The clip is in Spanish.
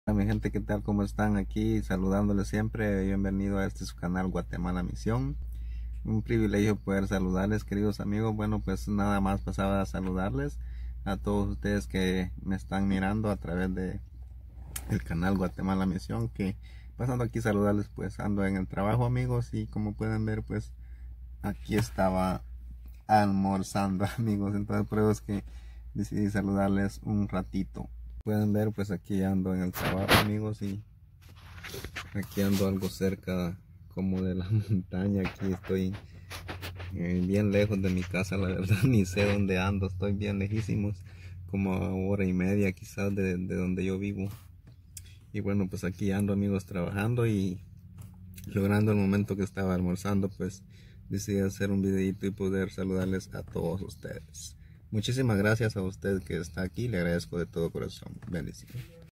Hola mi gente, ¿qué tal? ¿Cómo están? Aquí saludándoles siempre. Bienvenido a este su canal Guatemala Misión. Un privilegio poder saludarles, queridos amigos. Bueno, pues nada más pasaba a saludarles a todos ustedes que me están mirando a través de el canal Guatemala Misión. Que pasando aquí a saludarles, pues ando en el trabajo, amigos, y como pueden ver, pues aquí estaba almorzando, amigos. Entonces por eso es que decidí saludarles un ratito. Pueden ver, pues aquí ando en el trabajo, amigos, y aquí ando algo cerca como de la montaña. Aquí estoy bien lejos de mi casa, la verdad ni sé dónde ando, estoy bien lejísimos, como a hora y media quizás de donde yo vivo. Y bueno, pues aquí ando, amigos, trabajando y logrando el momento que estaba almorzando, pues decidí hacer un videito y poder saludarles a todos ustedes. Muchísimas gracias a usted que está aquí, le agradezco de todo corazón. Bendiciones.